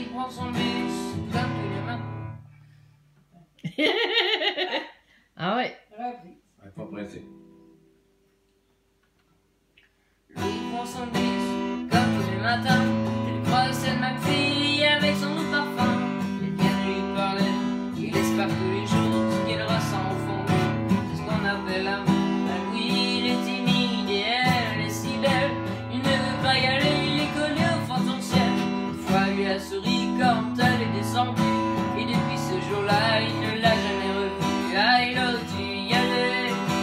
prend son bus comme tous les matins. Ah ouais. Pas pressé. Lui prend son bus comme tous les matins. Il croise cette McPhee avec son eau de parfum. Il vient lui parler, il espère tous les jours ce qu'il ressent au fond de lui. C'est ce qu'on appelle l'amour. Lui il est timide et elle est si belle. Il ne veut pas y aller, il est collé au fond de son ciel. Une fois lui a souri quand elle est descendue. Et depuis ce jour-là, il ne l'a jamais revue. Ah, il aurait dû y aller,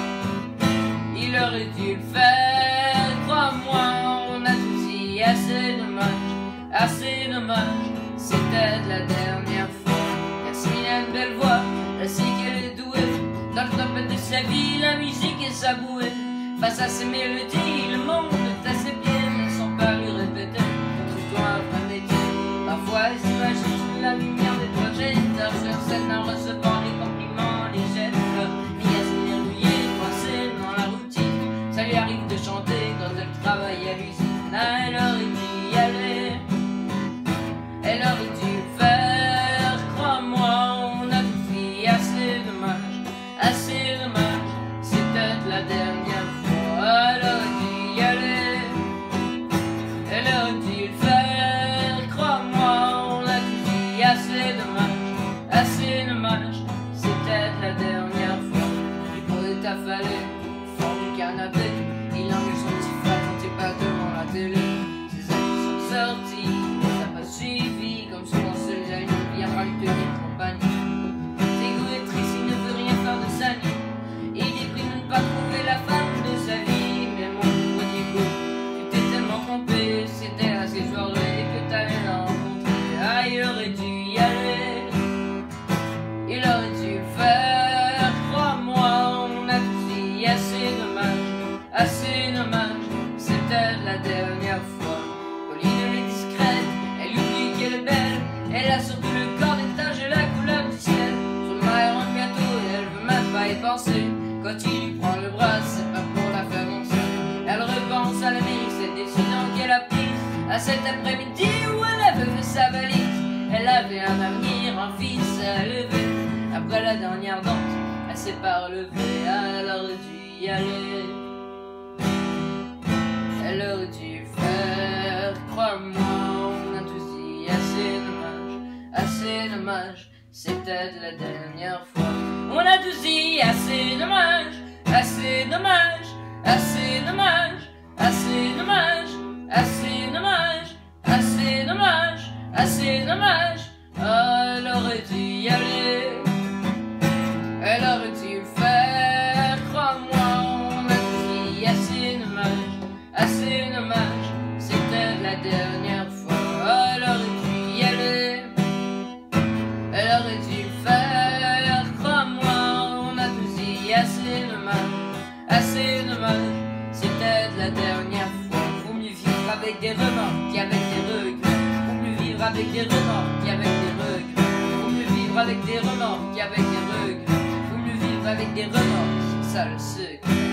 il aurait dû le faire. Crois-moi, on a tous dit assez dommage, assez dommage. C'était la dernière fois. Merci, il a une belle voix, elle sait qu'elle est douée. Dans le top de sa vie, la musique est sa bouée. Face à ses mélodies, le monde est à ses pieds. Mais sans pas lui répéter, trouve-toi un vrai métier. Parfois, elle s'imagine sous la lumière des projecteurs sur scène en recevant les compliments, les gestes. Mais à se rouillé, coincé dans la routine. Ça lui arrive de chanter quand elle travaille à l'usine. Ah, elle aurait dû y aller, elle aurait dû le faire. Crois-moi, on a tout fait, assez dommage, assez dommage. C'est peut-être la dernière fois. Elle aurait dû y aller, elle aurait dû le faire. Crois-moi, on a tout fait, assez dommage, assez dommage. C'est peut-être la dernière fois. Il pourrait t'affaler au fond du canapé. Il engueule son petit frère quand t'es pas devant la télé. Ses amis sont sortis, ça n'a pas suivi. Comme souvent seul à une vie, à lui tenir compagnie. T'es égoïste, il ne veut rien faire de sa vie. Il est pris de ne pas trouver la femme de sa vie. Mais mon pauvre Diego, tu t'es tellement trompé. C'était à ces soirées que t'allais la rencontrer. Ah, il aurait dû y aller, il aurait dû le faire. Crois-moi, on a tout dit, assez dommage, assez dommage. C'était la dernière fois. Pauline elle est discrète, elle oublie qu'elle est belle. Elle a surtout le corps des taches et la couleur du ciel. Son mari rentre bientôt et elle veut même pas y penser. Quand il lui prend le bras, c'est pas pour la faire danser. Elle repense à la nuit, cette décision qu'elle a prise. À cet après-midi où elle avait fait sa valise. Elle avait un avenir, un fils à élever. Après la dernière danse, elle s'est pas relevée. Elle aurait dû y aller, elle aurait dû le faire. Crois-moi, on a tous dit, assez dommage, assez dommage. C'était la dernière fois. On a tous dit, assez dommage, assez dommage, assez dommage, assez dommage, assez dommage, assez dommage, assez dommage. Ah, elle aurait dû y aller, elle aurait dû le faire. Crois-moi, on a dit, assez dommage, assez dommage. C'était la dernière fois. Ah, elle aurait dû y aller, elle aurait dû le faire. Crois-moi, on a tous dit, assez dommage, assez dommage. C'était la dernière fois. Vaut mieux vivre avec des remords qu'avec des regrets. Vaut mieux vivre avec des remords qu'avec des regrets. Vaut mieux vivre avec des remords qu'avec des regrets. Vaut mieux vivre avec des remords, c'est ça le secret.